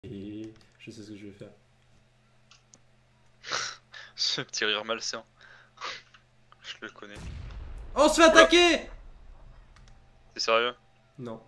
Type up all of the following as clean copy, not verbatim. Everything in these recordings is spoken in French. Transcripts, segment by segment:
Et je sais ce que je vais faire. Ce petit rire malsain. Je le connais. Oh, on se fait attaquer! T'es sérieux? Non.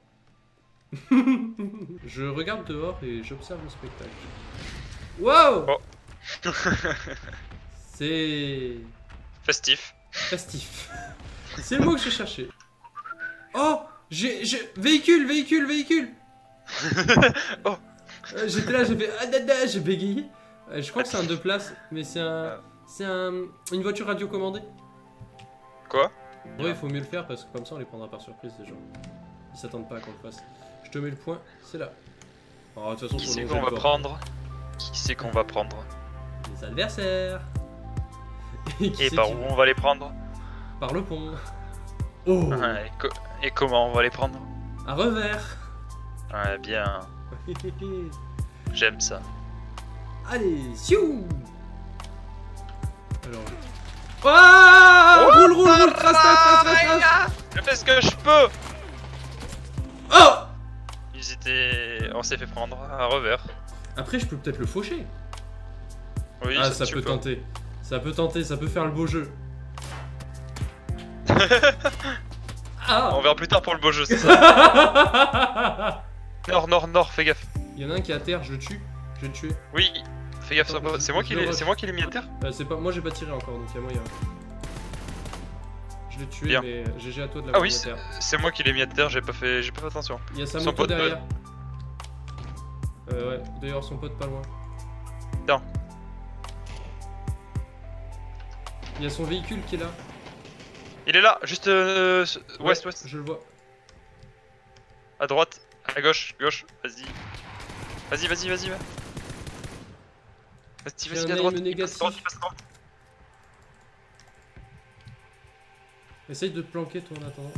Je regarde dehors et j'observe le spectacle. Wow! Oh. C'est... Festif. festif. C'est le mot que je cherchais. Oh! Véhicule! Oh! J'étais là, j'ai fait... Ah, dada, j'ai bégayé. Je crois que c'est un 2 places, mais c'est un... C'est une voiture radiocommandée. Quoi? Ouais, il faut mieux le faire parce que comme ça on les prendra par surprise les gens. Ils s'attendent pas à qu'on le fasse. Je te mets le point, c'est là. Oh, de toute façon, Qui faut c'est longer qu'on le va port. prendre? Qui c'est qu'on va prendre? Les adversaires. Qui Et c'est par qui- où on va les prendre? Par le pont. Oh! Ouais, et comment on va les prendre? À revers. Ouais, bien. J'aime ça. Allez, siou! Alors... Ah! Roule, trace! Je fais ce que je peux! Oh! On s'est fait prendre à revers. Après, je peux peut-être le faucher. Oui, Ah, ça tu peut peux. tenter. Ça peut faire le beau jeu. Ah! On verra plus tard pour le beau jeu, c'est ça? Nord, fais gaffe. Il y en a un qui est à terre, je le tue. Je vais le tuer. Oui, fais gaffe, c'est moi qui l'ai mis à terre? C'est pas... Moi j'ai pas tiré encore, donc il y a moyen. Je l'ai tué, Bien. mais GG à toi de Ah l'avoir oui, mis à terre. c'est moi qui l'ai mis à terre, j'ai pas fait attention. Il y a sa son moto pote, derrière. Ouais, d'ailleurs son pote pas loin. Non. Il y a son véhicule qui est là. Il est là, juste ouest. Je le vois. À droite, à gauche, vas-y. Vas-y, va. Vas-y, J'ai un à droite. aim négatif. Passe droite. Essaye de te planquer toi en attendant.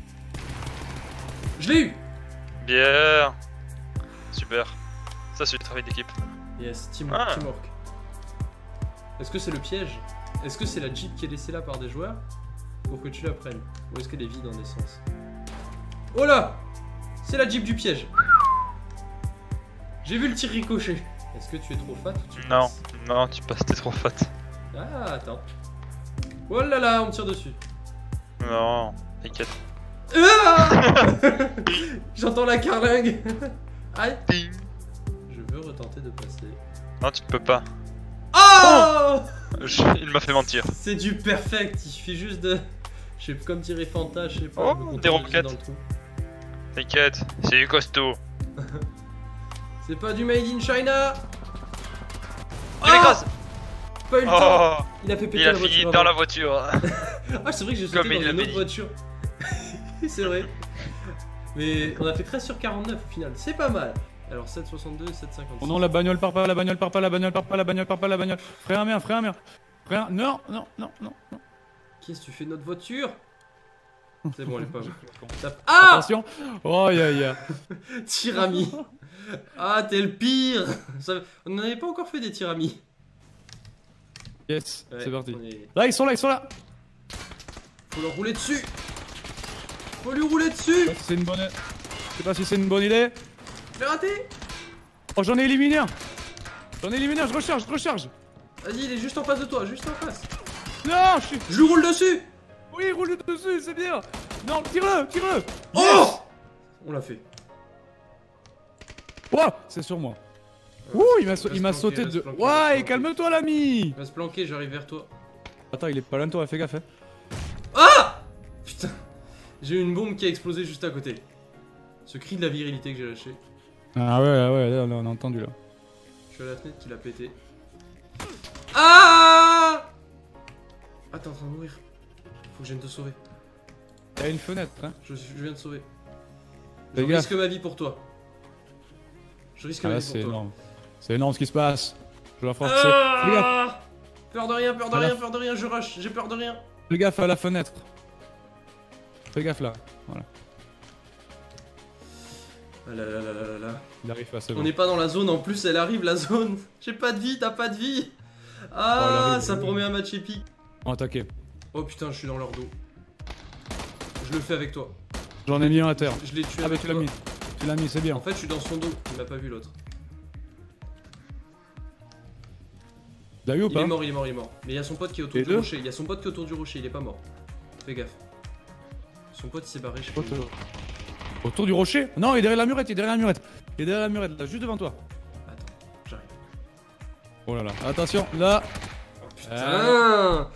Je l'ai eu! Bien. Super. Ça, c'est du travail d'équipe. Yes, Ah. teamwork. Est-ce que c'est le piège? Est-ce que c'est la Jeep qui est laissée là par des joueurs pour que tu la prennes? Ou est-ce qu'elle est vide en essence? Oh là! C'est la Jeep du piège! J'ai vu le tir ricocher. Est-ce que tu es trop fat ou tu passes? Non, tu passes, t'es trop fat. Ah, attends. Oh là là, on me tire dessus. Non, t'inquiète. Ah J'entends la carlingue. Aïe. Ping. Je veux retenter de passer. Non, tu ne peux pas. Oh Il m'a fait mentir. C'est du perfect, il suffit juste de... Je sais comme tirer Fanta, je sais pas. Oh, me contenter des de roquettes. dans le trou. T'inquiète, c'est du costaud. C'est pas du made in China. Tu l'écrases. Pas eu le temps. Oh, Il a fait péter il a la fini voiture dans avant. la voiture. Ah, c'est vrai que j'ai Comme sauté il dans une l'avait autre dit. voiture. C'est vrai. Mais on a fait 13 sur 49 au final, c'est pas mal. Alors 7,62 et 7,56. Oh non, la bagnole part pas, la bagnole part pas, la bagnole part pas, la bagnole part pas, la bagnole. Frère, merde. Non. Qu'est-ce que tu fais de notre voiture? C'est bon, elle est pas bonne. Ah! Attention. Oh, aïe. Tirami. Ah, t'es le pire. On n'en avait pas encore fait des tiramis. Yes, Ouais, c'est parti. on est- Là, ils sont là. Faut leur rouler dessus. Faut lui rouler dessus. Je sais pas si c'est une bonne idée. Je l'ai raté. Oh, j'en ai éliminé un. Je recharge. Vas-y, il est juste en face de toi, juste en face. Non, Je lui roule dessus. Oui, roule dessus, c'est bien. Non, tire-le. Oh! On l'a fait. Oh, c'est sur moi. Ouh, il m'a sauté reste de... planqué, Ouais, reste planqué. calme-toi, l'ami. Il va se planquer, j'arrive vers toi. Attends, il est pas loin de toi, fais gaffe. Ah! Putain. J'ai eu une bombe qui a explosé juste à côté. Ce cri de la virilité que j'ai lâché. Ah ouais, là, on a entendu, là. Je suis à la fenêtre qui l'a pété. Ah! Ah, t'es en train de mourir. Faut que je vienne te sauver. Il y a une fenêtre, hein. Je viens de sauver. Fais Je gaffe. risque ma vie pour toi. Je risque Ah ma là, vie c'est pour toi. énorme. C'est énorme ce qui se passe. Je dois forcer. Fais gaffe. Ah! Peur de rien, je rush, j'ai peur de rien. Fais gaffe à la fenêtre. Fais gaffe là. Voilà. Ah là là là là là là. Il arrive pas, c'est On bon. n'est pas dans la zone, en plus elle arrive la zone. J'ai pas de vie, t'as pas de vie. Ah, Oh, elle arrive. ça promet un match épique. On attaqué. Oh putain, je suis dans leur dos. Je le fais avec toi. J'en ai mis un à terre. Je l'ai tué Ah bah avec tu l'as toi. mis. Tu l'as mis, c'est bien. En fait, je suis dans son dos, il m'a pas vu l'autre. T'as eu ou Il pas? est mort, il est mort, il est mort. Mais il y a son pote qui est autour Les du deux rocher. Il y a son pote qui est autour du rocher, il est pas mort. Fais gaffe. Son pote il s'est barré chez lui. Autour du rocher? Non, il est derrière la murette, il est derrière la murette. Il est derrière la murette, là, juste devant toi. Attends, j'arrive. Oh là là, attention, là. Putain.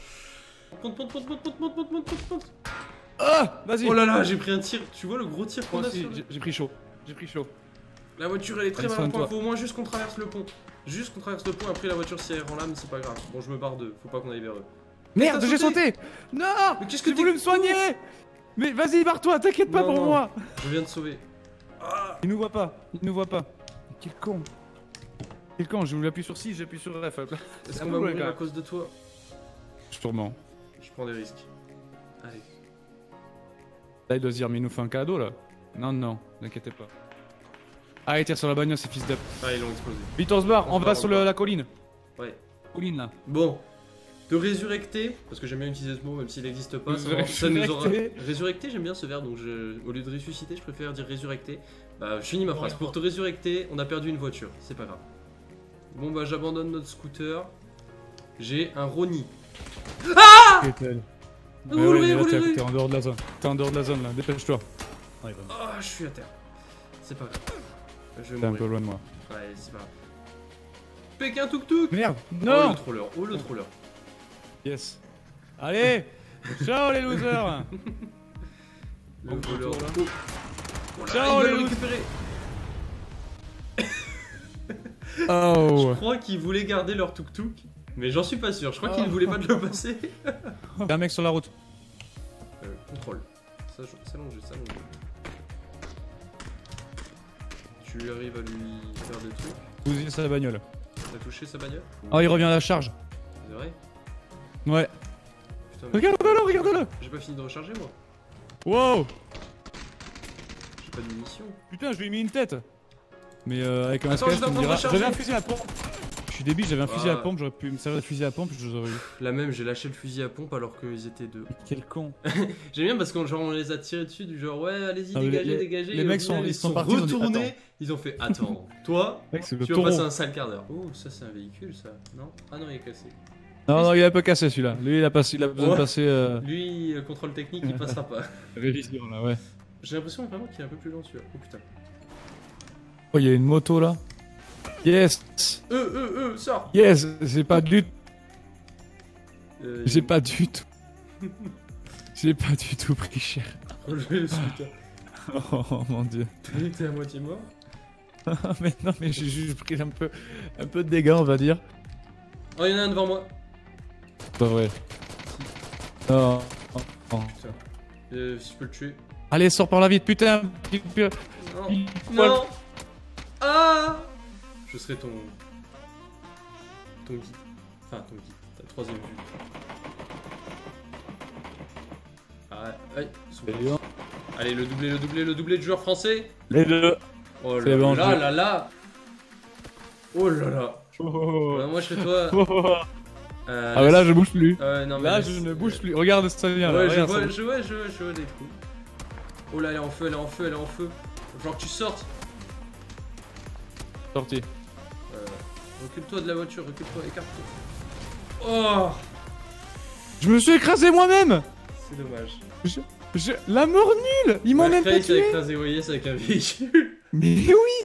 Monte. Ah, vas-y. Oh là là, j'ai pris un tir. Tu vois le gros tir qu'on Moi a aussi, sur le- j'ai pris chaud. J'ai pris chaud. La voiture elle est très Allez, mal en point. soigne-toi. Faut au moins juste qu'on traverse le pont. Juste qu'on traverse le pont. Après la voiture si elle rend l'âme, c'est pas grave. Bon, je me barre d'eux. Faut pas qu'on aille vers eux. Merde, T'as j'ai sauté. sauté. Non. Mais qu'est-ce que J'ai t'es voulu me soigner. Mais vas-y, barre-toi, t'inquiète pas Non, pour non. moi. Je viens de sauver. Ah. Il nous voit pas, il nous voit pas. Quel con. Quel con, je voulais appuyer sur 6, j'appuie sur F. Est-ce Ah qu'on bon, va les mourir gars. à cause de toi? Sûrement. Je prends des risques. Allez. Là, il doit se dire, mais il nous fait un cadeau là. Non, non, n'inquiétez pas. Ah, il tire sur la bagnole, c'est fils d'up. Ah, ils l'ont explosé. Vite, on se barre, On on se va barre, sur on se barre. la colline. Ouais. Colline là. Bon. De résurrecter, parce que j'aime bien utiliser ce mot même s'il n'existe pas. Ça nous aura... Résurrecter. Résurrecter, j'aime bien ce verbe, donc au lieu de ressusciter, je préfère dire résurrecter. Bah, je finis ma phrase. Pour te résurrecter, on a perdu une voiture, c'est pas grave. Bon, bah, j'abandonne notre scooter. J'ai un Roni. Roulez, roulez. T'es en dehors de la zone. T'es en dehors de la zone là, dépêche-toi. Ah, je suis à terre. C'est pas grave. Je vais T'es un peu mourir. loin de moi. Ouais, c'est pas grave. Pékin tuk-tuk. Merde, Oh, le non. troller. Oh, le troller. Yes. Allez, ciao les losers. Le On voleur. retourne, là. Oh. Oh là, Ciao, ils les veulent loups. récupérer. Oh. Je crois qu'ils voulaient garder leur tuk-tuk, mais j'en suis pas sûr. Je crois qu'ils ne voulaient pas de le passer. Il y a un mec sur la route. Contrôle. Ça longe. Tu arrives à lui faire des trucs. Bousille sa bagnole. T'as touché sa bagnole? Oh, il revient à la charge. C'est vrai? Ouais. Putain, mais Regarde-le, regarde-le. j'ai pas fini de recharger moi. Wow. J'ai pas de munitions. Putain, je lui ai mis une tête. Mais avec un Attends, SKS, je dois tu me prendre diras. recharger. J'avais un fusil à pompe. Je suis débile, j'avais un fusil à Ah. pompe, j'aurais pu me servir de fusil à pompe, je les aurais eu. La même, j'ai lâché le fusil à pompe alors qu'ils étaient deux. Quel con. J'aime bien parce qu'on genre, on les a tirés dessus du genre ouais allez-y Ah, mais dégagez. les Et au mecs final, sont- ils ils sont sont partis, ils ont dit, retournés. attends. Ils ont fait attends. Toi Mec, c'est le tu vas taureau. passer un sale quart d'heure. Oh ça c'est un véhicule ça. Non? Ah non il est cassé. Non, non, il est un peu cassé celui-là. Lui, il a besoin Ouais. de passer Lui contrôle technique il passera pas. révision là, ouais. J'ai l'impression vraiment qu'il est un peu plus lent celui-là. Oh putain. Oh, il y a une moto là. Yes. Sors. Yes, j'ai pas du J'ai pas du tout. J'ai pas du tout pris cher. Relever le scooter. Oh mon dieu. T'es à moitié mort. Mais non, mais j'ai juste pris un peu de dégâts, on va dire. Oh y'en a un devant moi. Pas vrai. Oh. Oh. Putain. Si je peux le tuer. Allez, sors par la vite, putain. Non. Il- Non. Ah. Je serai ton guide. Enfin ton guide. Ta troisième vue. Ah, aïe, ils sont partis. Allez, le doublé de joueurs français. Les deux. Oh C'est là bon, là je- là là. Oh là là. Moi je serai toi. Ah mais là je bouge plus. Non, mais Là laisse- je ne bouge plus. Regarde ça vient là. Ouais, je regarde, vois, ça- je vois les trous. Oh là, elle est en feu. Il va falloir que tu sortes. Sorti. Recule-toi de la voiture, écarte-toi. Oh, Je me suis écrasé moi-même. c'est dommage. La mort nulle. Ils m'ont même pas Après, il s'est tué. écrasé, vous voyez, c'est avec un véhicule. Mais oui.